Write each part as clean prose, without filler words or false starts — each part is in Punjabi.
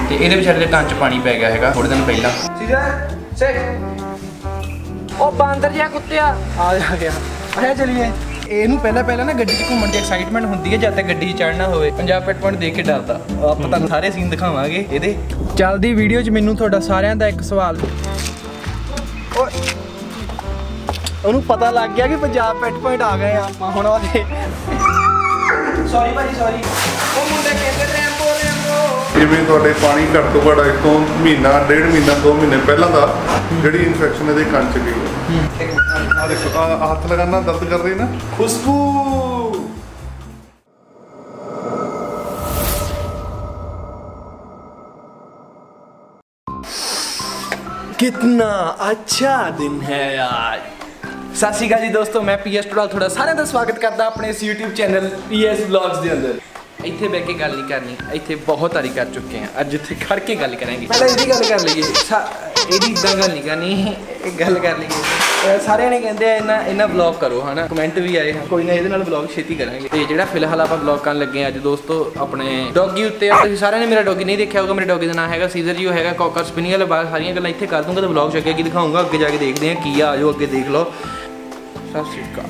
ਤੇ ਇਹਦੇ ਵਿਚਾਰੇ ਕੰਨ 'ਚ ਪਾਣੀ ਪੈ ਗਿਆ ਹੈਗਾ ਥੋੜੇ ਦਿਨ ਪਹਿਲਾਂ। ਸੀਜ਼ਰ ਸੈਟ ਉਹ ਬਾਂਦਰ ਜਿਹਾ ਕੁੱਤਿਆ ਆ ਗਿਆ। ਆਇਆ ਚਲੀਏ। ਇਹਨੂੰ ਪਹਿਲਾਂ ਨਾ ਗੱਡੀ 'ਚ ਘੁੰਮਣ ਦੀ ਐਕਸਾਈਟਮੈਂਟ ਹੁੰਦੀ ਹੈ ਜਦ ਤੱਕ ਗੱਡੀ 'ਚ ਚੜ੍ਹਨਾ ਹੋਵੇ। ਪੰਜਾਬ ਪੈਟ ਪੁਆਇੰਟ ਦੇਖ ਕੇ ਡਰਦਾ। ਆਪਾਂ ਤੁਹਾਨੂੰ ਸਾਰੇ ਸੀਨ ਦਿਖਾਵਾਂਗੇ ਇਹਦੇ ਚੱਲਦੀ ਵੀਡੀਓ 'ਚ। ਮੈਨੂੰ ਤੁਹਾਡਾ ਸਾਰਿਆਂ ਦਾ ਇੱਕ ਸਵਾਲ, ਉਹਨੂੰ ਪਤਾ ਲੱਗ ਗਿਆ ਕਿ ਪੰਜਾਬ ਪੈਟ ਪੁਆਇੰਟ ਆ ਗਏ ਆ ਆਪਾਂ ਹੁਣ। ਉਹਦੇ ਸੌਰੀ ਭਾਜੀ ਸੌਰੀ। ਉਹ ਮੁੰਡੇ ਕਹਿੰਦੇ ਰੈਂਬੋ ਰੈਂਬੋ। ਜਿਵੇਂ ਤੁਹਾਡੇ ਪਾਣੀ ਘੱਟ ਤੋਂ ਘੱਟ ਇੱਕ ਤੋਂ ਮਹੀਨਾ, 1.5 ਮਹੀਨਾ, 2 ਮਹੀਨੇ ਪਹਿਲਾਂ ਦਾ ਜਿਹੜੀ ਇਨਫੈਕਸ਼ਨ ਇਹਦੇ ਕੰਨ 'ਚ ਗਈ ਹੈ। ਆ ਦੇਖੋ ਹੱਥ ਲਗਾਨਾ ਦਰਦ ਕਰ ਰਹੀ ਨਾ। ਖੁਸ਼ਬੂ कितना अच्छा दिन है यार। सत श्री अकाल जी दोस्तों, मैं PS टोडाल थोड़ा सारे का स्वागत करता अपने इस YouTube चैनल PS Vlogs के अंदर। ਇੱਥੇ ਬਹਿ ਕੇ ਗੱਲ ਨਹੀਂ ਕਰਨੀ, ਇੱਥੇ ਬਹੁਤ ਵਾਰੀ ਕਰ ਚੁੱਕੇ ਹਾਂ। ਅੱਜ ਇੱਥੇ ਖੜ ਕੇ ਗੱਲ ਕਰਾਂਗੇ। ਪਹਿਲਾਂ ਇਹਦੀ ਗੱਲ ਕਰ ਲਈਏ। ਇਹਦੀ ਇਦਾਂ ਗੱਲ ਨਹੀਂ ਕਰਨੀ, ਇਹ ਗੱਲ ਕਰ ਲਈਏ। ਸਾਰਿਆਂ ਨੇ ਕਹਿੰਦੇ ਆ ਇਹਨਾਂ ਵਲੌਗ ਕਰੋ ਹਨਾ, ਕਮੈਂਟ ਵੀ ਆਏ। ਕੋਈ ਨਾ ਇਹਦੇ ਨਾਲ ਵਲੌਗ ਛੇਤੀ ਕਰਾਂਗੇ। ਤੇ ਜਿਹੜਾ ਫਿਲਹਾਲ ਆਪਾਂ ਵਲੌਗ ਕਰਨ ਲੱਗੇ ਅੱਜ ਦੋਸਤੋ ਆਪਣੇ ਡੌਗੀ ਉੱਤੇ। ਤੁਸੀਂ ਸਾਰਿਆਂ ਨੇ ਮੇਰਾ ਡੌਗੀ ਨਹੀਂ ਦੇਖਿਆ ਹੋਊਗਾ। ਮੇਰੇ ਡੌਗੀ ਦਾ ਨਾਮ ਹੈਗਾ ਸੀਜ਼ਰ ਜੀ। ਉਹ ਹੈਗਾ ਕੌਕਰ ਸਪਿਨੀਅਲ। ਬਾਅਦ ਸਾਰੀਆਂ ਗੱਲਾਂ ਇੱਥੇ ਕਰ ਦੂੰਗਾ ਤੇ ਵਲੌਗ 'ਚ ਅੱਗੇ ਕੀ ਦਿਖਾਊਂਗਾ ਅੱਗੇ ਜਾ ਕੇ ਦੇਖਦੇ ਹਾਂ ਕੀ ਆ। ਆਜੋ ਅੱਗੇ ਦੇਖ ਲਓ। ਸਤਿ ਸ਼੍ਰੀ ਅਕਾਲ।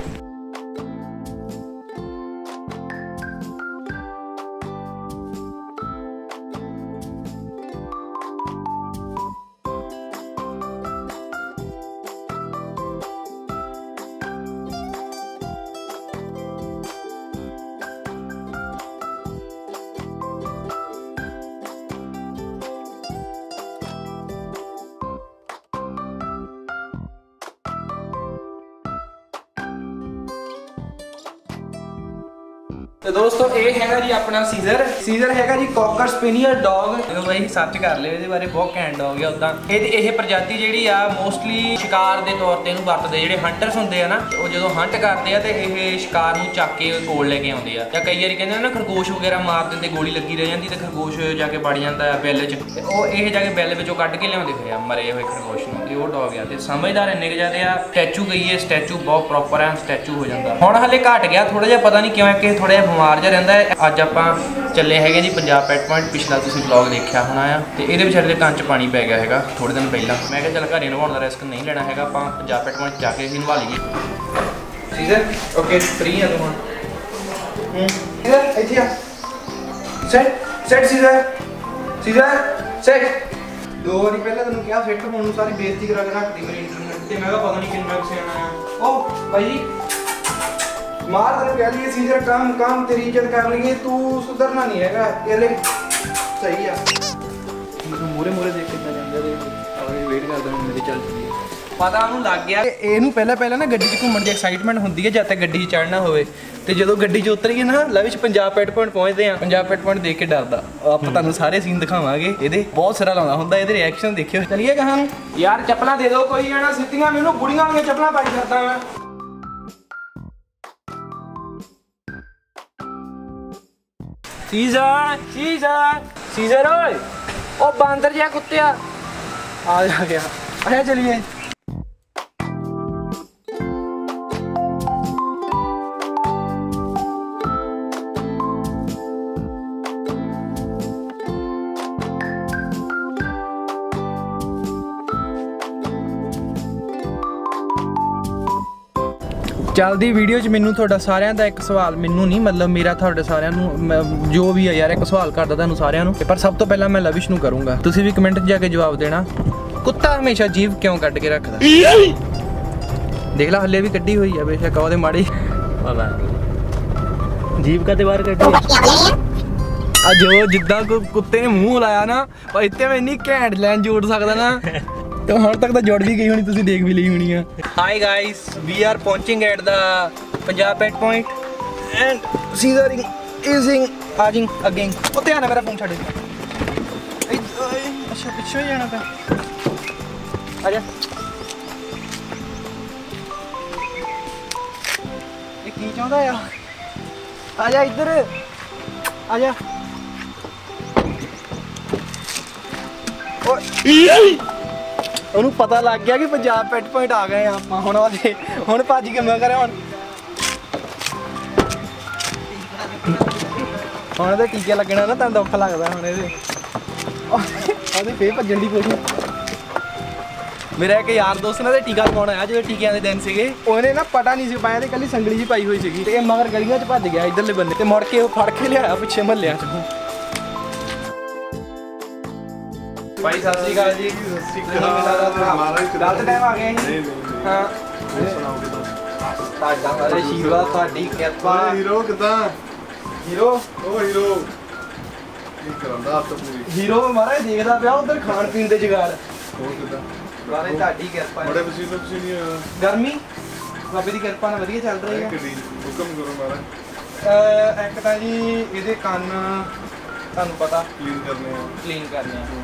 तो दोस्तों ये हैगा जी अपना सीजर हैगा जी कॉकर स्पेनियल डॉग। भाई सर्च कर लियो ਇਹਦੇ ਬਾਰੇ, ਬਹੁਤ ਘੈਂਟ ਡੌਗ ਆ। ਉਦਾਂ ਇਹ ਪ੍ਰਜਾਤੀ ਜਿਹੜੀ ਆ ਮੋਸਟਲੀ ਸ਼ਿਕਾਰ ਦੇ ਤੌਰ ਤੇ ਇਹਨੂੰ ਵਰਤਦੇ। ਜਿਹੜੇ ਹੰਟਰਸ ਹੁੰਦੇ ਆ ਨਾ, ਉਹ ਜਦੋਂ ਹੰਟ ਕਰਦੇ ਆ ਤੇ ਇਹ ਸ਼ਿਕਾਰ ਨੂੰ ਚੱਕ ਕੇ ਕੋਲ ਲੈ ਕੇ ਆਉਂਦੇ ਆ। ਜਾਂ ਕਈ ਵਾਰੀ ਕਹਿੰਦੇ ਨਾ ਖਰਗੋਸ਼ ਵਗੈਰਾ ਮਾਰ ਦਿੰਦੇ, ਗੋਲੀ ਲੱਗੀ ਰਹਿ ਜਾਂਦੀ ਤੇ ਖਰਗੋਸ਼ ਜਾ ਕੇ ਵੜ ਜਾਂਦਾ ਬਿੱਲ 'ਚ। ਤੇ ਉਹ ਇਹ ਜਾ ਕੇ ਬਿੱਲ ਵਿੱਚੋਂ ਕੱਢ ਕੇ ਲਿਆਉਂਦੇ ਹੋਏ ਆ ਮਰੇ ਹੋਏ ਖਰਗੋਸ਼ ਨੂੰ। ਇਹ ਉਹ ਡੌਗ ਆ ਤੇ ਸਮਝਦਾਰ ਇੰਨੇ ਕੁ ਜ਼ਿਆਦੇ ਆ। ਸਟੈਚੂ ਗਈ ਸਟੈਚੂ ਬਹੁਤ ਪ੍ਰੋਪਰ ਆ, ਸਟੈਚੂ ਹੋ ਜਾਂਦਾ। ਹੁਣ ਹਲੇ ਘਟ ਗਿਆ ਥੋੜਾ ਜਿਹਾ, ਪਤਾ ਨਹੀਂ ਕਿਉਂ ਕਿ ਥੋੜਾ ਜਿਹਾ ਬਿਮਾਰ ਜਿਹਾ ਰਹਿੰਦਾ ਹੈ। ਅੱਜ ਆਪਾਂ ਚੱਲੇ ਹੈਗੇ ਜੀ ਪੰਜਾਬ ਪੈਟ ਪੁਆਇੰਟ। ਪਿਛਲਾ ਤੁਸੀਂ ਵਲੌਗ ਦੇਖਿਆ ਹੋਣਾ ਆ। ਤੇ ਇਹਦੇ ਵਿਚਾਰੇ ਦੇ ਕੰਨ 'ਚ ਪਾਣੀ ਪੈ ਗਿਆ ਹੈਗਾ ਥੋੜੇ ਦਿਨ ਪਹਿਲਾਂ। ਮੈਂ ਕਿਹਾ ਚੱਲ ਘਰੇ ਨਵਾਉਣ ਦਾ ਰਿਸਕ ਨਹੀਂ ਲੈਣਾ ਹੈਗਾ, ਆਪਾਂ ਪੰਜਾਬ ਪੈਟ ਪੁਆਇੰਟ ਜਾ ਕੇ ਹੀ ਨਵਾ ਲਈਏ। ਸੀਜ਼ਰ ਓਕੇ ਫ੍ਰੀ ਆ ਤੂੰ ਹੁਣ। ਸੀਜ਼ਰ ਇੱਥੇ ਆ। Set Caesar set. 2 ਵਾਰੀ ਪਹਿਲਾਂ ਤੈਨੂੰ ਕਿਹਾ ਫਿੱਟ ਹੋਣ ਨੂੰ, ਸਾਰੀ ਬੇਇੱਜ਼ਤੀ ਕਰਾ ਕੇ ਰੱਖਦੀ ਮੇਰੀ ਇੰਟਰਨੈਟ ਤੇ। ਮੈਂ ਕਿਹਾ ਪਤਾ ਨਹੀਂ ਕਿੰਨਾ ਕੁ ਸਿਆਣਾ ਆ। ਉਹ ਭਾਈ मार तेरे कह लिए सीजर काम तेरी इज्जत कर लेंगे, तू सुधरना नहीं हैगा। ये ले सही है। मोरे देख के ਜਾਂਦਾ ਤੇ ਆਵੇ ਵੇਟ ਕਰਦਾ ਹੁਣ ਮੇਰੀ ਚੱਲ ਚੁੱਕੀ ਹੈ। ਪਤਾ ਉਹਨੂੰ ਲੱਗ ਗਿਆ ਇਹਨੂੰ ਪਹਿਲਾਂ ਨਾ ਗੱਡੀ 'ਚ ਘੁੰਮਣ ਦੀ ਐਕਸਾਈਟਮੈਂਟ ਹੁੰਦੀ ਹੈ ਜਦ ਤੱਕ ਗੱਡੀ 'ਚ ਚੜ੍ਹਨਾ ਹੋਵੇ। ਤੇ ਜਦੋਂ ਗੱਡੀ 'ਚ ਉਤਰੀਏ ਨਾ ਲਵਿਸ਼ ਪੰਜਾਬ ਪੈਟ ਪੁਆਇੰਟ ਪਹੁੰਚਦੇ ਆ। ਪੰਜਾਬ ਪੈਟ ਪੁਆਇੰਟ ਦੇਖ ਕੇ ਡਰਦਾ। ਆਪਾਂ ਤੁਹਾਨੂੰ ਸਾਰੇ ਸੀਨ ਦਿਖਾਵਾਂਗੇ ਇਹਦੇ। ਬਹੁਤ ਸਾਰਾ ਲਾਉਂਦਾ ਹੁੰਦਾ, ਇਹਦੇ ਰਿਐਕਸ਼ਨ ਦੇਖਿਓ। ਚਲੀਏ ਕਹਾਂ ਨੂੰ ਯਾਰ ਚੱਪਲਾਂ ਦੇ ਦਿਓ ਕੋਈ ਜਾਣਾ ਸਿੱਧੀਆਂ। ਮੈਨੂੰ ਬੁੜੀਆਂ ਵਾਲੀਆਂ ਚੱਪਲਾਂ ਪਾਈ ਫਿਰਦਾ ਮੈਂ। सीजर ओए ओ बांदर जिहा कुत्तिया आ गया। आया चलिए। ਚੱਲਦੀ ਵੀਡੀਓ 'ਚ ਮੈਨੂੰ ਤੁਹਾਡਾ ਸਾਰਿਆਂ ਦਾ ਇੱਕ ਸਵਾਲ, ਮੈਨੂੰ ਨਹੀਂ ਮਤਲਬ ਮੇਰਾ ਤੁਹਾਡੇ ਸਾਰਿਆਂ ਨੂੰ ਜੋ ਵੀ ਹੈ ਯਾਰ ਇੱਕ ਸਵਾਲ ਕਰਦਾ ਤੁਹਾਨੂੰ ਸਾਰਿਆਂ ਨੂੰ। ਪਰ ਸਭ ਤੋਂ ਪਹਿਲਾਂ ਮੈਂ ਲਵਿਸ਼ ਨੂੰ ਕਰੂੰਗਾ। ਤੁਸੀਂ ਵੀ ਕਮੈਂਟ 'ਚ ਜਾ ਕੇ ਜਵਾਬ ਦੇਣਾ, ਕੁੱਤਾ ਹਮੇਸ਼ਾ ਜੀਭ ਕਿਉਂ ਕੱਢ ਕੇ ਰੱਖਦਾ? ਦੇਖ ਲੈ ਹੱਲੇ ਵੀ ਕੱਢੀ ਹੋਈ ਆ, ਬੇਸ਼ੱਕ ਉਹਦੇ ਮਾੜੀ ਜੀਭ ਕਾਤੇ ਬਾਹਰ ਕੱਢੀ ਆ। ਜੋ ਜਿੱਦਾਂ ਕੁੱਤੇ ਨੇ ਮੂੰਹ ਲਾਇਆ ਨਾ, ਪਰ ਇੱਥੇ ਮੈਂ ਇੰਨੀ ਘੈਂਟ ਲਾਈਨ ਜੋੜ ਸਕਦਾ ਨਾ। ਤੇ ਹੁਣ ਤੱਕ ਤਾਂ ਜੁੜ ਵੀ ਗਈ ਹੋਣੀ, ਤੁਸੀਂ ਦੇਖ ਵੀ ਲਈ ਹੋਣੀ ਆ। ਹਾਈ ਗਾਇਸ, ਵੀ ਆਰ ਪਹੁੰਚਿੰਗ at the Punjab Pet Point and Caesar is ageing again. ਉਹ ਧਿਆਨ ਨਾਲ ਮੇਰਾ ਫੋਨ ਛੱਡ ਦੇ। ਅੱਛਾ ਪਿੱਛੇ ਹੀ ਜਾਣਾ ਪਿਆ। ਆ ਜਾ। ਇਹ ਕੀ ਚਾਹੁੰਦਾ ਆ? ਆ ਜਾ ਇੱਧਰ ਆ ਜਾ। ਉਹਨੂੰ ਪਤਾ ਲੱਗ ਗਿਆ ਕਿ ਪੰਜਾਬ ਪੈਟ ਪੁਆਇੰਟ ਆ ਗਏ ਆ ਆਪਾਂ। ਹੁਣ ਭੱਜ ਕੇ ਮੈਂ ਕਰਿਆ ਹੁਣ ਇਹਦੇ ਟੀਕੇ ਲੱਗਣਾ ਨਾ, ਤੁਹਾਨੂੰ ਦੁੱਖ ਲੱਗਦਾ ਹੁਣ ਇਹਦੇ। ਫੇਰ ਭੱਜਣ ਦੀ ਕੋਸ਼ਿਸ਼। ਮੇਰਾ ਇੱਕ ਯਾਰ ਦੋਸਤ ਨੇ ਟੀਕਾ ਲਗਾਉਣ ਆਇਆ ਜਦੋਂ ਟੀਕਿਆਂ ਦੇ ਦਿਨ ਸੀਗੇ, ਉਹਨੇ ਨਾ ਪਟਾ ਨਹੀਂ ਸੀ ਪਾਇਆ ਤੇ ਕੱਲੀ ਸੰਗਲੀ ਜੀ ਪਾਈ ਹੋਈ ਸੀਗੀ ਤੇ ਇਹ ਮਗਰ ਗਲੀਆਂ 'ਚ ਭੱਜ ਗਿਆ ਇਧਰਲੇ ਬੰਨੇ ਤੇ ਮੁੜ ਕੇ ਉਹ ਫੜ ਕੇ ਲਿਆਇਆ ਪਿੱਛੇ ਮਹੱਲਿਆਂ 'ਚ। ਭਾਈ ਸਤਿ ਸ਼੍ਰੀ ਅਕਾਲ ਜੀ। ਗਲਤ ਟਾਈਮ ਆ ਗਿਆ ਜੀ। ਹਾਂ ਤੁਹਾਡਾ ਆਸ਼ੀਰਵਾਦ, ਤੁਹਾਡੀ ਕਿਰਪਾ। ਹੀਰੋ ਕਿਦਾਂ? ਹੀਰੋ ਉਹ ਹੀਰੋ ਕੀ ਕਰਾਂਦਾ ਆਪ ਪੂਰੀ ਹੀਰੋ ਮਹਾਰਾਜ ਦੇਖਦਾ ਪਿਆ ਉਧਰ ਖਾਣ ਪੀਣ ਦੇ ਜੁਗਾੜ। ਹੋਰ ਕਿਦਾਂ? ਮਹਾਰਾਜ ਤੁਹਾਡੀ ਕਿਰਪਾ ਹੈ। ਬੜੇ ਪਸੀਨੇ ਹੋਇਆ। ਗਰਮੀ ਬਾਬੇ ਦੀ ਕਿਰਪਾ ਨਾਲ ਵਧੀਆ ਚੱਲ ਰਹੀ ਹੈ। ਹੁਕਮ ਕਰੋ ਮਹਾਰਾਜ। ਇੱਕ ਤਾਂ ਜੀ ਇਹਦੇ ਕੰਨ ਤੁਹਾਨੂੰ ਪਤਾ ਕਲੀਨ ਕਰਨੇ ਆ।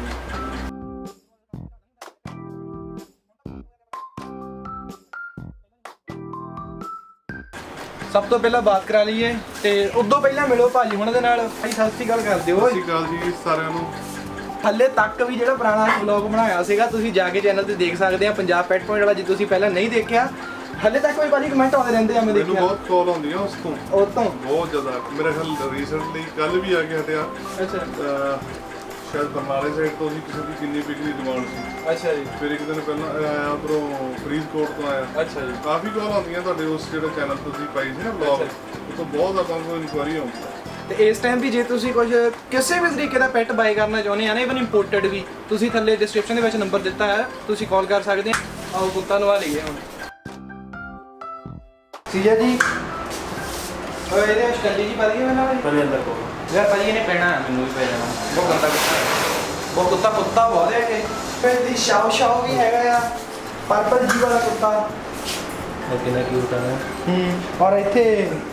ਸਭ ਤੋਂ ਪਹਿਲਾਂ ਬਾਤ ਕਰਾ ਲਈਏ ਤੇ ਉਦੋਂ ਪਹਿਲਾਂ ਮਿਲੋ ਭਾਜੀ ਹੁਣਾਂ ਦੇ ਨਾਲ। ਭਾਈ ਸਤਿ ਸ਼੍ਰੀ ਅਕਾਲ ਕਰ ਦਿਓ। ਸਤਿ ਸ਼੍ਰੀ ਅਕਾਲ ਜੀ ਸਾਰਿਆਂ ਨੂੰ। ਹੱਲੇ ਤੱਕ ਵੀ ਜਿਹੜਾ ਪੁਰਾਣਾ ਵਲੌਗ ਬਣਾਇਆ ਸੀਗਾ ਤੁਸੀਂ ਜਾ ਕੇ ਚੈਨਲ ਤੇ ਦੇਖ ਸਕਦੇ ਆ, ਪੰਜਾਬ ਪੈਟ ਪੁਆਇੰਟ ਵਾਲਾ। ਜੇ ਤੁਸੀਂ ਪਹਿਲਾਂ ਨਹੀਂ ਦੇਖਿਆ, ਹੱਲੇ ਤੱਕ ਕੋਈ ਭਾਜੀ ਕਮੈਂਟ ਆਉਂਦੇ ਰਹਿੰਦੇ ਆ, ਮੈਂ ਦੇਖਿਆ। ਮੈਨੂੰ ਬਹੁਤ ਕਾਲ ਆਉਂਦੀਆਂ ਉਸ ਤੋਂ ਬਹੁਤ ਜ਼ਿਆਦਾ। ਮੇਰੇ ਖਿਆਲ ਰੀਸੈਂਟਲੀ ਕੱਲ ਵੀ ਆ ਕੇ ਹਟਿਆ। ਅੱਛਾ ਸ਼ਾਇਦ ਬਰਨਾਲੇ ਸਾਈਡ ਤੋਂ ਸੀ, ਕਿਸੇ ਦੀ ਕਿੰਨੀ ਬਿਕਰੀ ਡਿਮਾਂਡ ਸੀ। ਅੱਛਾ ਜੀ। ਫਿਰ ਇੱਕ ਦਿਨ ਪਹਿਲਾਂ ਆਇਆ ਉਧਰੋਂ ਫਰੀਦਕੋਟ ਤੋਂ ਆਇਆ। ਅੱਛਾ ਜੀ। ਕਾਫੀ ਕਾਲ ਆਉਂਦੀਆਂ ਤੁਹਾਡੇ ਉਸ ਜਿਹੜੇ ਚੈਨਲ ਤੁਸੀਂ ਪਾਈ ਸੀ ਨਾ ਵਲੌਗ, ਉਹ ਤੋਂ ਬਹੁਤ ਆਪਾਂ ਨੂੰ ਇਨਕੁਆਰੀ ਆਉਂਦੀ ਹੈ। ਤੇ ਇਸ ਟਾਈਮ ਵੀ ਜੇ ਤੁਸੀਂ ਕੁਝ ਕਿਸੇ ਵੀ ਤਰੀਕੇ ਦਾ ਪੈਟ ਬਾਈ ਕਰਨਾ ਚਾਹੁੰਦੇ ਆ ਨਾ, ਇਵਨ ਇੰਪੋਰਟਡ ਵੀ, ਤੁਸੀਂ ਥੱਲੇ ਡਿਸਕ੍ਰਿਪਸ਼ਨ ਦੇ ਵਿੱਚ ਨੰਬਰ ਦਿੱਤਾ ਹੈ, ਤੁਸੀਂ ਕਾਲ ਕਰ ਸਕਦੇ ਆ। ਆਓ ਕੁੱਤਾ ਨਵਾ ਲਈਏ ਹੁਣ। ਸੀਜਾ ਜੀ ਓਏ ਇਹਦੇ ਵਿੱਚ ਕੱਲੀ ਜੀ ਪਾ ਦਈਏ ਮੈਨੂੰ ਭਾਈ ਅੰਦਰ ਕੋ ਯਾਰ ਭਾਈ ਇਹਨੇ ਪੈਣਾ ਮੈਨੂੰ ਵੀ ਪੈ ਜਾਣਾ। ਬਹੁਤ ਗੰਦਾ ਕੁੱਤਾ ਹੈ, ਬਹੁਤ ਕੁੱਤਾ ਬਹੁਤ ਹੈ। ਇਹ ਫਿਰ ਦੀ ਸ਼ਾਓ ਵੀ ਹੈਗਾ ਆ, ਪਰਪਲ ਜੀ ਵਾਲਾ ਕੁੱਤਾ ਕਿੰਨਾ ਕਿਊਟ ਆ। ਔਰ ਇੱਥੇ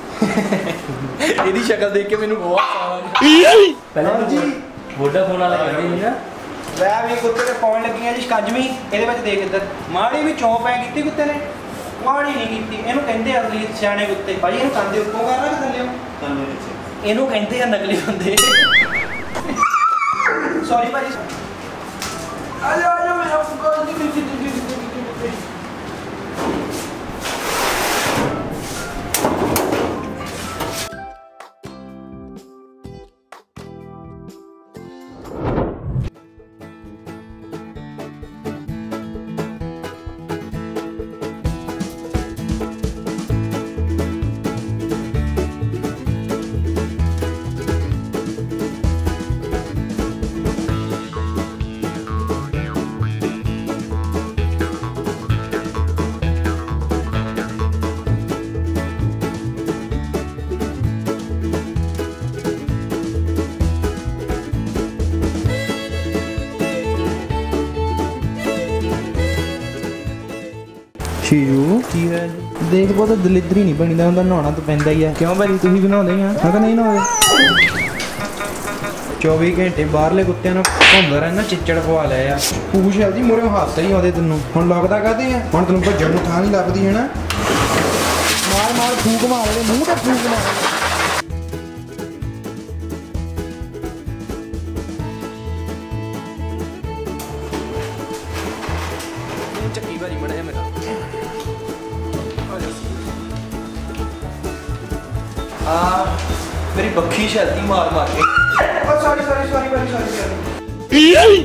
ਇਹਦੀ ਸ਼ਕਲ ਦੇਖ ਕੇ ਮੈਨੂੰ ਬਹੁਤ ਸਾਰਾ ਪਹਿਲਾਂ ਜੀ ਵੋਡਾਫੋਨ ਵਾਲਾ ਕਹਿੰਦੇ ਸੀ ਨਾ। ਲੈ ਵੀ ਕੁੱਤੇ ਤੇ ਪਾਉਣ ਲੱਗੀਆਂ ਜੀ ਸ਼ਿਕੰਜਵੀ। ਇਹਦੇ ਵਿੱਚ ਦੇਖ ਇੱਧਰ ਮਾੜੀ ਵੀ ਚੌਂਪ ਐ ਕੀਤੀ ਕੁੱਤੇ ਨੇ, ਮਾੜੀ ਨਹੀਂ ਕੀਤੀ। ਇਹਨੂੰ ਕਹਿੰਦੇ ਆ ਅਸਲੀ ਸਿਆਣੇ ਕੁੱਤੇ। ਭਾਈ ਇਹਨੂੰ ਕੰਦੇ ਉੱਪਰੋਂ ਕਰ ਰੱਖ ਥੱਲੇ ਇਹਨੂੰ ਕਹਿੰਦੇ ਆ ਨਕਲੀ ਬੰਦੇ। ਸੌਰੀ ਭਾਜੀ। ਆ ਜਾ ਮੇਰਾ ਫੁੱਕਾ ਦੀ ਸ਼ੀਰੂ ਕੀ ਹੈ ਦੇਖ ਬਹੁਤ ਦਲਿਦਰੀ ਨਹੀਂ ਬਣੀਦਾ ਹੁੰਦਾ, ਨਹਾਉਣਾ ਤਾਂ ਪੈਂਦਾ ਹੀ ਆ। ਕਿਉਂ ਭਾਜੀ ਤੁਸੀਂ ਬਣਾਉਂਦੇ ਆ? ਮੈਂ ਤਾਂ ਨਹੀਂ ਨਹਾਉਂਦੇ। 24 ਘੰਟੇ ਬਾਹਰਲੇ ਕੁੱਤਿਆਂ ਨੂੰ ਘੁੰਮਦਾ ਰਹਿਣਾ, ਚਿੱਚੜ ਪਵਾ ਲਿਆ ਆ। ਪੂਛ ਹੈ ਜੀ ਮੋਰੇ ਹੱਥ ਨਹੀਂ ਆਉਂਦੇ ਤੈਨੂੰ। ਹੁਣ ਲੱਗਦਾ ਕਾਹਦੇ ਆ? ਹੁਣ ਤੈਨੂੰ ਭੱਜਣ ਨੂੰ ਥਾਂ ਨਹੀਂ ਲੱਭਦੀ ਹੈ ਨਾ। ਮਾਰ ਫੂਕ ਮਾਰ ਲੈ ਮੂੰਹ ਤੇ ਫੂਕ ਮਾਰ। ਚੱਕੀ ਵਾਰੀ ਮੜਿਆ ਮੇਰਾ ਆ ਮੇਰੀ ਬੱਖੀ ਛਲਦੀ ਮਾਰ ਕੇ। ਓ ਸੌਰੀ ਭਾਈ ਸੌਰੀ।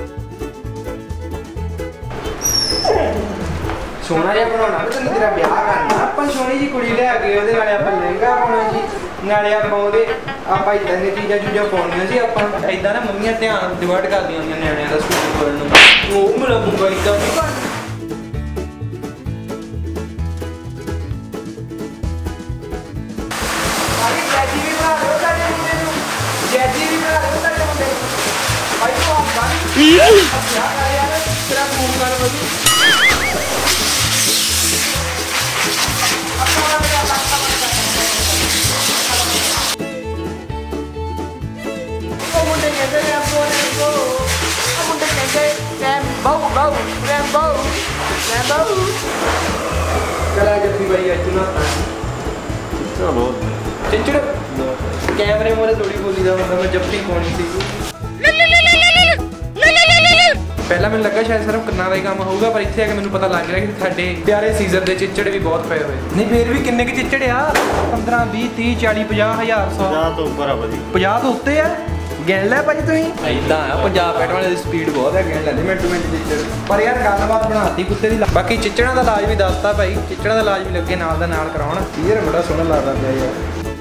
ਸੋਹਣਾ ਜਿਹਾ ਬਣਾਉਣਾ ਤੇ ਤੇਰਾ ਵਿਆਹ ਕਰਨਾ ਆਪਾਂ। ਸੋਹਣੀ ਜੀ ਕੁੜੀ ਲੈ ਕੇ ਉਹਦੇ ਨਾਲੇ ਆਪਾਂ ਲਹਿੰਗਾ ਪਾਉਣਾ ਜੀ, ਨਾਲੇ ਆਪਾਂ ਉਹਦੇ ਆਪਾਂ ਇਦਾਂ ਦੀਆਂ ਚੀਜ਼ਾਂ ਪਾਉਣੀਆਂ ਸੀ। ਆਪਾਂ ਇਦਾਂ ਨਾ ਮੰਮੀਆਂ ਧਿਆਨ ਡਿਵਰਟ ਕਰਦੀਆਂ ਹੁੰਦੀਆਂ ਨਿਆਣਿਆਂ ਦਾ ਸਕੂਲ ਖੋਲ੍ਹਣ ਨੂੰ। ਉਹ ਮੇਰਾ ਬੁੱਗਾ ਇਦਾਂ ਨਹੀਂ ਕਰਦਾ। चला जब भी भाई आज ना चलो चिंचड़ कैमरे मोरे थोड़ी बोली था मतलब मैं जब भी कौन सी ਪਹਿਲਾਂ ਮੈਨੂੰ ਲੱਗਾ ਸ਼ਾਇਦ ਸਿਰਫ ਕੰਨਾਂ ਦਾ ਹੀ ਕੰਮ ਹੋਊਗਾ, ਪਰ ਇੱਥੇ ਆ ਕੇ ਮੈਨੂੰ ਪਤਾ ਲੱਗ ਰਿਹਾ ਕਿ ਸਾਡੇ ਪਿਆਰੇ ਸੀਜ਼ਰ ਦੇ ਚਿੱਚੜ ਵੀ ਬਹੁਤ ਪਏ ਹੋਏ। ਨਹੀਂ ਫੇਰ ਵੀ ਕਿੰਨੇ ਕਿ ਚਿੱਚੜ ਆ? 15 20 30 40 50 1000 100 50 ਤੋਂ ਉੱਪਰ ਆ ਭਾਜੀ। 50 ਤੋਂ ਉੱਤੇ ਆ। ਗਿਣ ਲਿਆ ਭਾਜੀ ਤੁਸੀਂ ਇਦਾਂ ਆ ਪੰਜਾਬ ਪੈਟ ਵਾਲੇ ਦੀ ਸਪੀਡ ਬਹੁਤ ਹੈ ਗਿਣ ਲੈਂਦੇ ਮਿੰਟ ਮਿੰਟ ਚ ਪਰ ਯਾਰ ਗੱਲਬਾਤ ਬਣਾਤੀ ਕੁੱਤੇ ਦੀ ਬਾਕੀ ਚਿੱਚੜਾਂ ਦਾ ਇਲਾਜ ਵੀ ਦੱਸਤਾ ਭਾਈ ਚਿੱਚੜਾਂ ਦਾ ਇਲਾਜ ਵੀ ਲੱਗੇ ਨਾਲ ਦਾ ਨਾਲ ਕਰਾਉਣ ਯਾਰ ਬੜਾ ਸੋਹਣਾ ਲੱਗਦਾ ਪਿਆ ਯਾਰ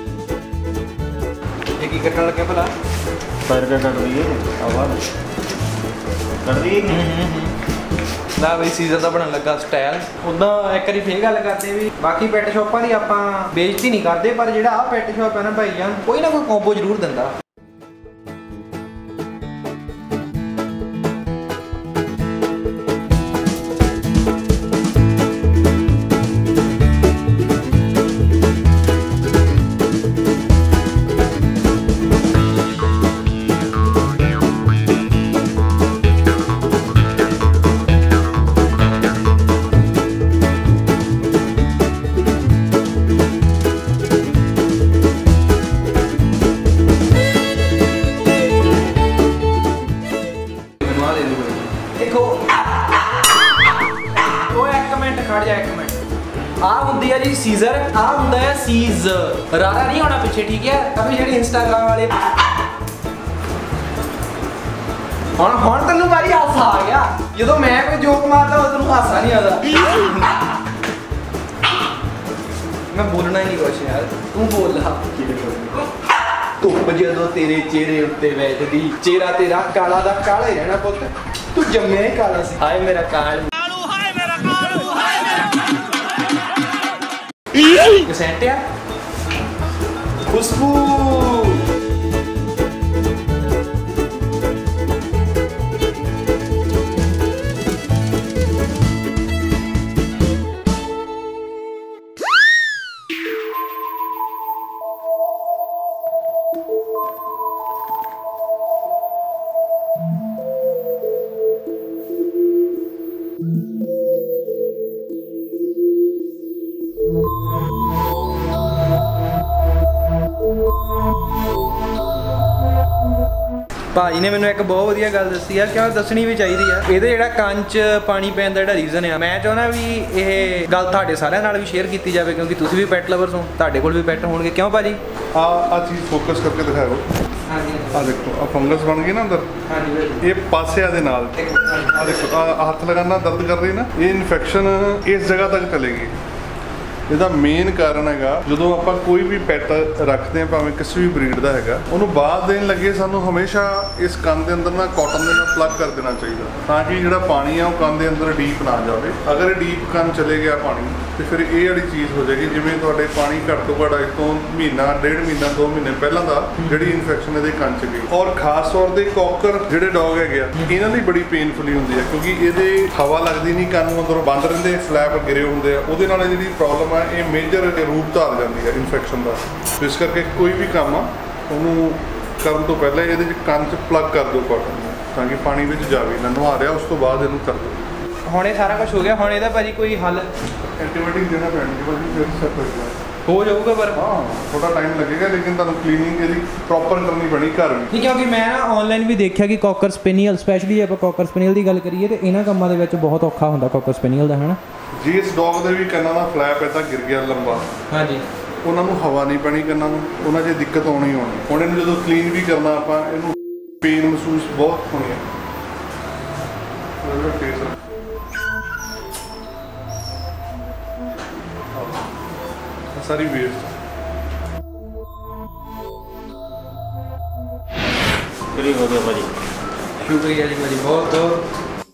ਇਹ ਕੀ ਕੱਟਣ ਲੱਗੇ ਭਲਾ पैर का कट रही है आवाज कर रही है ਨਾ ਬਈ ਸੀਜ਼ਰ ਦਾ ਬਣਨ ਲੱਗਾ ਸਟਾਈਲ ਉਦਾਂ ਇੱਕ ਵਾਰੀ ਫੇਰ ਗੱਲ ਕਰਦੇ ਵੀ ਬਾਕੀ ਪੈਟ ਸ਼ਾਪਾਂ ਦੀ ਆਪਾਂ ਬੇਇੱਜ਼ਤੀ ਨਹੀਂ ਕਰਦੇ ਪਰ ਜਿਹੜਾ ਆ ਪੈਟ ਸ਼ਾਪ ਹੈ ਨਾ ਭਾਈ ਜਾਨ ਕੋਈ ਨਾ ਕੋਈ ਕੰਬੋ ਜ਼ਰੂਰ ਦਿੰਦਾ ਹੁੰਦੀ ਹੈ ਜੀ ਸੀਜ਼ਰ ਆ ਹੁੰਦਾ ਹੈ ਸੀਜ਼ ਰਾਰਾ ਨਹੀਂ ਹੋਣਾ ਪਿੱਛੇ ਠੀਕ ਹੈ ਅਭੀ ਜਿਹੜੀ ਇੰਸਟਾਗ੍ਰਾਮ ਵਾਲੇ ਹੁਣ ਤੈਨੂੰ ਵਾਰੀ ਹਾਸਾ ਆ ਗਿਆ ਜਦੋਂ ਮੈਂ ਕੋਈ ਜੋਕ ਮਾਰਦਾ ਉਦੋਂ ਤੈਨੂੰ ਹਾਸਾ ਨਹੀਂ ਆਉਂਦਾ ਮੈਂ ਬੋਲਣਾ ਹੀ ਨਹੀਂ ਕੁਛ ਯਾਰ ਤੂੰ ਬੋਲ ਲਾ ਧੁੱਪ ਜਦੋਂ ਤੇਰੇ ਚਿਹਰੇ ਉੱਤੇ ਵੈਜਦੀ ਚਿਹਰਾ ਤੇਰਾ ਕਾਲਾ ਦਾ ਕਾਲਾ ਹੀ ਰਹਿਣਾ ਪੁੱਤ ਤੂੰ ਜੰਮਿਆ ਹੀ ਕਾਲਾ ਸੀ ਹਾਏ ਮੇਰਾ ਕਾਲੂ ਹਾਏ ਮੇਰਾ ਕਾਲੂ ਹਾਏ ਮੇਰਾ ਸੈਂਟ ਆ ਖੁਸ਼ਬੂ ਭਾਜੀ ਨੇ ਮੈਨੂੰ ਇੱਕ ਬਹੁਤ ਵਧੀਆ ਗੱਲ ਦੱਸੀ ਆ ਕਿ ਉਹ ਦੱਸਣੀ ਵੀ ਚਾਹੀਦੀ ਆ ਇਹਦੇ ਜਿਹੜਾ ਕੰਨ 'ਚ ਪਾਣੀ ਪੈਣ ਦਾ ਜਿਹੜਾ ਰੀਜ਼ਨ ਆ ਮੈਂ ਚਾਹੁੰਦਾ ਵੀ ਇਹ ਗੱਲ ਤੁਹਾਡੇ ਸਾਰਿਆਂ ਨਾਲ ਵੀ ਸ਼ੇਅਰ ਕੀਤੀ ਜਾਵੇ ਕਿਉਂਕਿ ਤੁਸੀਂ ਵੀ ਪੈਟ ਲਵਰਸ ਹੋ ਤੁਹਾਡੇ ਕੋਲ ਵੀ ਪੈਟ ਹੋਣਗੇ ਕਿਉਂ ਭਾਜੀ ਆ ਚੀਜ਼ ਫੋਕਸ ਕਰਕੇ ਦਿਖਾਓ ਹਾਂਜੀ ਆ ਦੇਖੋ ਆ ਫੰਗਸ ਬਣ ਗਈ ਨਾ ਅੰਦਰ ਹਾਂਜੀ ਇਹ ਪਾਸਿਆਂ ਦੇ ਨਾਲ ਆ ਦੇਖੋ ਆ ਹੱਥ ਲਗਾਉਣਾ ਦਰਦ ਕਰ ਰਹੀ ਨਾ ਇਹ ਇਨਫੈਕਸ਼ਨ ਇਸ ਜਗ੍ਹਾ ਤੱਕ ਚਲੇਗੀ ਇਹਦਾ ਮੇਨ ਕਾਰਨ ਹੈਗਾ ਜਦੋਂ ਆਪਾਂ ਕੋਈ ਵੀ ਪੈਟ ਰੱਖਦੇ ਆ ਭਾਵੇਂ ਕਿਸੇ ਵੀ ਬਰੀਡ ਦਾ ਹੈਗਾ ਉਹਨੂੰ ਬਾਅਦ ਦੇਣ ਲੱਗੇ ਸਾਨੂੰ ਹਮੇਸ਼ਾ ਇਸ ਕੰਨ ਦੇ ਅੰਦਰ ਨਾ ਕਾਟਨ ਦੇ ਨਾਲ ਪਲੱਗ ਕਰ ਦੇਣਾ ਚਾਹੀਦਾ ਤਾਂ ਕਿ ਜਿਹੜਾ ਪਾਣੀ ਆ ਉਹ ਕੰਨ ਦੇ ਅੰਦਰ ਡੀਪ ਨਾ ਜਾਵੇ ਅਗਰ ਡੀਪ ਕੰਨ ਚਲੇ ਗਿਆ ਪਾਣੀ ਤੇ ਫਿਰ ਇਹ ਵਾਲੀ ਚੀਜ਼ ਹੋ ਜਾਏਗੀ ਜਿਵੇਂ ਤੁਹਾਡੇ ਪਾਣੀ ਘੱਟ ਤੋਂ ਘੱਟ ਇੱਕ ਤੋਂ ਮਹੀਨਾ ਡੇਢ ਮਹੀਨਾ 2 ਮਹੀਨੇ ਪਹਿਲਾਂ ਦਾ ਜਿਹੜੀ ਇਨਫੈਕਸ਼ਨ ਇਹਦੇ ਕੰਨ 'ਚ ਗਈ ਔਰ ਖਾਸ ਤੌਰ ਤੇ ਕੌਕਰ ਜਿਹੜੇ ਡੌਗ ਹੈਗੇ ਆ ਇਹਨਾਂ ਦੀ ਬੜੀ ਪੇਨਫੁਲੀ ਹੁੰਦੀ ਹੈ ਕਿਉਂਕਿ ਇਹਦੇ ਹਵਾ ਲੱਗਦੀ ਨਹੀਂ ਕੰਨ ਨੂੰ ਅੰਦਰੋਂ ਬੰਦ ਰਹਿੰਦੇ ਫਲੈਪ ਗਿਰੇ ਹੁੰਦੇ ਆ ਉਹਦੇ ਨਾਲ ਜਿਹੜੀ ਪ੍ਰੋਬਲਮ ਆ ਇਹ ਮੇਜਰ ਰੂਪ ਧਾਰ ਜਾਂਦੀ ਹੈ ਇਨਫੈਕਸ਼ਨ ਦਾ ਇਸ ਕਰਕੇ ਕੋਈ ਵੀ ਕੰਮ ਆ ਉਹਨੂੰ ਕਰਨ ਤੋਂ ਪਹਿਲਾਂ ਇਹਦੇ 'ਚ ਕੰਨ 'ਚ ਪਲੱਗ ਕਰ ਦਿਓ ਕਾਟਨ ਨੂੰ ਤਾਂ ਕਿ ਪਾਣੀ ਵਿੱਚ ਜਾਵੇ ਨਾ ਨਵਾ ਰਿਹਾ ਉਸ ਤੋਂ ਬਾਅਦ ਇਹਨੂੰ ਕਰ ਦਿਓ ਹੁਣ ਇਹ ਸਾਰਾ ਕੁਝ ਹੋ ਗਿਆ ਹੁਣ ਇਹਦਾ ਭਾਜੀ ਕੋਈ ਹੱਲ ਐਂਟੀਬਾਇਓਟਿਕ ਦੇਣਾ ਪੈਣਾ ਭਾਜੀ ਫਿਰ ਸੈੱਟ ਹੋ ਜਾਏਗਾ ਹੋ ਜਾਊਗਾ ਪਰ ਹਾਂ ਥੋੜਾ ਟਾਈਮ ਲੱਗੇਗਾ ਲੇਕਿਨ ਤੁਹਾਨੂੰ ਕਲੀਨਿੰਗ ਇਹਦੀ ਪ੍ਰੋਪਰ ਕਰਨੀ ਪੈਣੀ ਘਰ ਵੀ ਨਹੀਂ ਕਿਉਂਕਿ ਮੈਂ ਨਾ ਆਨਲਾਈਨ ਵੀ ਦੇਖਿਆ ਕਿ ਕਾਕਰ ਸਪੈਨੀਅਲ ਸਪੈਸ਼ਲੀ ਜੇ ਆਪਾਂ ਕਾਕਰ ਸਪੈਨੀਅਲ ਦੀ ਗੱਲ ਕਰੀਏ ਤੇ ਇਹਨਾਂ ਕੰਮਾਂ ਦੇ ਵਿੱਚ ਬਹੁਤ ਔਖਾ ਹੁੰਦਾ ਕਾਕਰ ਸਪੈਨੀਅਲ ਦਾ ਹਨਾ ਜੇ ਇਸ ਡੌਗ ਦੇ ਵੀ ਕੰਨਾਂ ਦਾ ਫਲੈਪ ਇਦਾਂ ਗਿਰ ਗਿਆ ਲੰਬਾ ਹਾਂਜੀ ਉਹਨਾਂ ਨੂੰ ਹਵਾ ਨਹੀਂ ਪੈਣੀ ਕੰਨਾਂ ਨੂੰ ਉਹਨਾਂ 'ਚ ਦਿੱਕਤ ਆਉਣੀ ਹੁਣ ਇਹਨੂੰ ਜਦੋਂ ਕਲੀਨ ਵੀ ਕਰਨਾ ਆਪਾਂ ਇਹਨੂੰ ਪੇਨ ਮਹਿਸੂਸ ਬਹੁਤ ਹੋਣੀ ਹੈ ਸਾਰੀ ਵੇਸਟ फ्री हो गया भाजी ਸ਼ੁਕਰੀਆ ਜੀ ਭਾਜੀ ਬਹੁਤ ਬਹੁਤ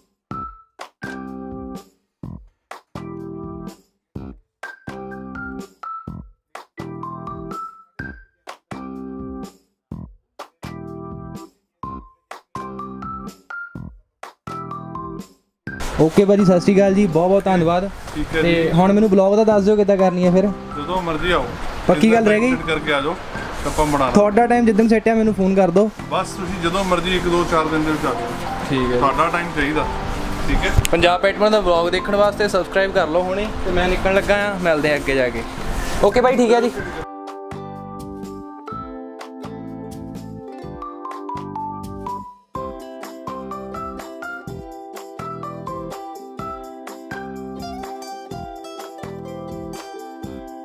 ਓਕੇ ਭਾਜੀ ਸਤਿ ਸ਼੍ਰੀ ਅਕਾਲ ਜੀ ਬਹੁਤ ਬਹੁਤ ਧੰਨਵਾਦ ਠੀਕ ਹੈ ਤੇ ਜੀ ਹੁਣ ਮੈਨੂੰ ਬਲੌਗ ਦਾ ਦੱਸ ਦਿਓ ਕਿੱਦਾਂ ਕਰਨੀ ਹੈ ਫਿਰ ਜਦੋਂ ਮਰਜ਼ੀ ਆਓ ਪੱਕੀ ਗੱਲ ਰਹਿ ਗਈ ਕਰਕੇ ਆ ਜਾਓ ਆਪਾਂ ਬਣਾ ਤੁਹਾਡਾ ਟਾਈਮ ਜਿੱਦਣ ਸੈੱਟ ਆ ਮੈਨੂੰ ਫੋਨ ਕਰ ਦਿਓ ਬਸ ਤੁਸੀਂ ਜਦੋਂ ਮਰਜ਼ੀ 1 2 4 ਦਿਨ ਦੇ ਵਿੱਚ ਆ ਜਾਓ ਠੀਕ ਹੈ ਤੁਹਾਡਾ ਟਾਈਮ ਚਾਹੀਦਾ ਠੀਕ ਹੈ ਪੰਜਾਬ ਪੈਟਮੈਨ ਦਾ ਵਲੌਗ ਦੇਖਣ ਵਾਸਤੇ ਸਬਸਕ੍ਰਾਈਬ ਕਰ ਲਓ ਹੁਣੇ ਤੇ ਮੈਂ ਨਿਕਲਣ ਲੱਗਾ ਆ ਮਿਲਦੇ ਆ ਅੱਗੇ ਜਾ ਕੇ ਓਕੇ ਭਾਈ ਠੀਕ ਹੈ ਜੀ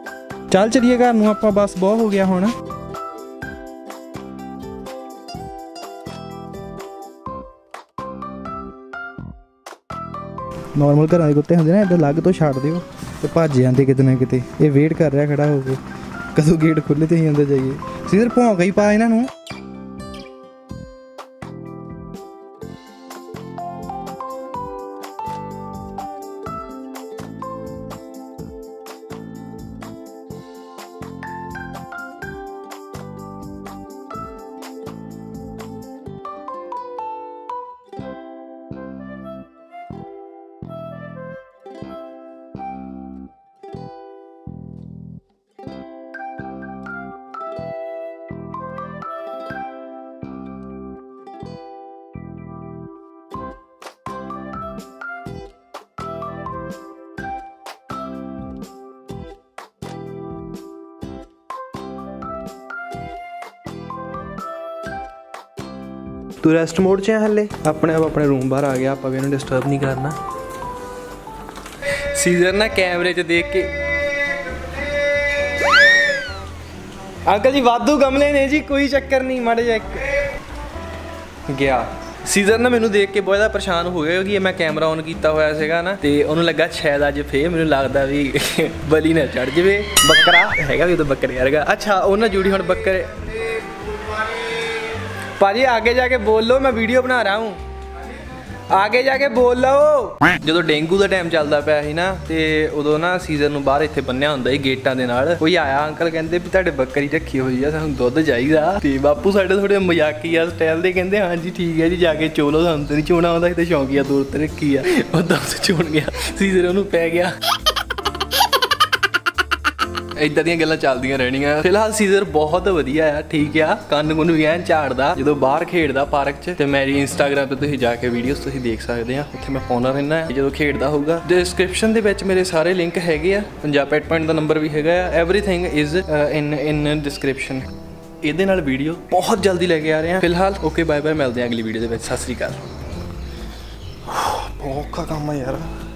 ਚੱਲ ਚਲੀਏ ਘਰ ਨੂੰ ਆਪਾਂ ਬਸ ਬਹੁਤ ਹੋ ਗਿਆ ਹੁਣ ਨੋਰਮਲ ਘਰਾਂ ਦੇ ਕੁੱਤੇ ਹੁੰਦੇ ਨਾ ਇੱਦਾਂ ਅਲੱਗ ਤੋਂ ਛੱਡ ਦਿਓ ਤੇ ਭੱਜ ਜਾਂਦੇ ਕਿਤੇ ਨਾ ਕਿਤੇ। ਇਹ ਵੇਟ ਕਰ ਰਿਹਾ ਖੜਾ ਹੋ ਕੇ ਕਦੋਂ ਗੇਟ ਖੁੱਲ੍ਹੇ ਤੇ ਅਸੀਂ ਅੰਦਰ ਜਾਈਏ। ਸੀਜ਼ਰ ਭੌਂਕ ਹੀ ਪਾ ਇਹਨਾਂ ਨੂੰ। ਤੂੰ ਰੈਸਟ ਮੋਡ 'ਚ ਹੈ ਹਲੇ? ਆਪਣੇ ਆਪ ਆਪਣੇ ਰੂਮ ਬਾਹਰ ਆ ਗਿਆ, ਆਪਾਂ ਵੀ ਇਹਨੂੰ ਡਿਸਟਰਬ ਨਹੀਂ ਕਰਨਾ। ਸੀਜ਼ਰ ਨਾ ਕੈਮਰੇ 'ਚ ਦੇਖ ਕੇ ਅੰਕਲ ਜੀ ਵਾਧੂ ਗਮਲੇ ਨੇ ਜੀ, ਕੋਈ ਚੱਕਰ ਨਹੀਂ, ਮਾੜੇ ਜਿਹਾ ਗਿਆ। ਸੀਜ਼ਰ ਨਾ ਮੈਨੂੰ ਦੇਖ ਕੇ ਬਹੁਤ ਜ਼ਿਆਦਾ ਪਰੇਸ਼ਾਨ ਹੋ ਗਿਆ ਕਿਉਂਕਿ ਮੈਂ ਕੈਮਰਾ ਔਨ ਕੀਤਾ ਹੋਇਆ ਸੀਗਾ ਨਾ, ਤੇ ਉਹਨੂੰ ਲੱਗਾ ਸ਼ਾਇਦ ਅੱਜ ਫੇਰ ਮੈਨੂੰ ਲੱਗਦਾ ਵੀ ਬਲੀ ਨਾ ਚੜ ਜਾਵੇ। ਬੱਕਰਾ ਹੈਗਾ ਵੀ ਉਹ ਤਾਂ ਬੱਕਰੇ ਵਰਗਾ। ਅੱਛਾ ਉਹ ਨਾ ਜੁੜੀ ਹੁਣ ਬੱਕਰੇ। ਭਾਜੀ आगे जाके बोल लो, मैं वीडियो बना रहा हूँ, आगे जाके बोल लो। ਜਦੋਂ ਡੇਂਗੂ ਦਾ ਟਾਈਮ ਚੱਲਦਾ ਪਿਆ ਸੀ ਨਾ ਤੇ ਉਦੋਂ ਨਾ ਸੀਜ਼ਨ ਨੂੰ ਬਾਹਰ ਇੱਥੇ ਬੰਨਿਆ ਹੁੰਦਾ ਸੀ ਗੇਟਾਂ ਦੇ ਨਾਲ। ਕੋਈ ਆਇਆ ਅੰਕਲ ਕਹਿੰਦੇ ਵੀ ਤੁਹਾਡੇ ਬੱਕਰੀ ਰੱਖੀ ਹੋਈ ਆ, ਸਾਨੂੰ ਦੁੱਧ ਚਾਹੀਦਾ। ਤੇ ਬਾਪੂ ਸਾਡੇ ਥੋੜੇ ਮਜ਼ਾਕੀਆ ਸਟਾਈਲ ਦੇ ਕਹਿੰਦੇ ਹਾਂਜੀ ਠੀਕ ਹੈ ਜੀ, ਜਾ ਕੇ ਚੋਲੋ, ਸਾਨੂੰ ਤਾਂ ਨਹੀਂ ਚੋਣਾ ਆਉਂਦਾ, ਇਹ ਤਾਂ ਸ਼ੌਂਕੀਆ ਤੌਰ ਤੇ ਰੱਖੀ ਆ। ਉਦਾਂ ਚੋਣ ਗਿਆ ਸੀਜ਼ਨ, ਉਹਨੂੰ ਪੈ ਗਿਆ। ਇਦਾਂ ਦੀਆਂ ਗੱਲਾਂ ਚੱਲਦੀਆਂ ਰਹਿਣੀਆਂ। ਫਿਲਹਾਲ ਸੀਜ਼ਰ ਬਹੁਤ ਵਧੀਆ ਆ, ਠੀਕ ਆ, ਕੰਨ ਕੁੰਨ ਵੀ ਐਨ ਝਾੜਦਾ ਜਦੋਂ ਬਾਹਰ ਖੇਡਦਾ ਪਾਰਕ 'ਚ। ਤੇ ਮੇਰੀ ਇੰਸਟਾਗ੍ਰਾਮ ਤੇ ਤੁਸੀਂ ਜਾ ਕੇ ਵੀਡੀਓਜ਼ ਤੁਸੀਂ ਦੇਖ ਸਕਦੇ ਆ, ਉੱਥੇ ਮੈਂ ਪਾਉਂਦਾ ਰਹਿੰਦਾ ਜਦੋਂ ਖੇਡਦਾ ਹੋਊਗਾ। ਡਿਸਕ੍ਰਿਪਸ਼ਨ ਦੇ ਵਿੱਚ ਮੇਰੇ ਸਾਰੇ ਲਿੰਕ ਹੈਗੇ ਆ, ਪੰਜਾਬ ਪੈਟ ਪੁਆਇੰਟ ਦਾ ਨੰਬਰ ਵੀ ਹੈਗਾ ਆ, ਐਵਰੀਥਿੰਗ ਇਜ਼ ਇਨ ਡਿਸਕ੍ਰਿਪਸ਼ਨ। ਇਹਦੇ ਨਾਲ ਵੀਡੀਓ ਬਹੁਤ ਜਲਦੀ ਲੈ ਕੇ ਆ ਰਹੇ ਆ। ਫਿਲਹਾਲ ਓਕੇ ਬਾਏ ਬਾਏ, ਮਿਲਦੇ ਆ ਅਗਲੀ ਵੀਡੀਓ ਦੇ ਵਿੱਚ। ਸਤਿ ਸ੍ਰੀ ਅਕਾਲ। ਔਖਾ ਕੰਮ ਆ ਯਾਰ।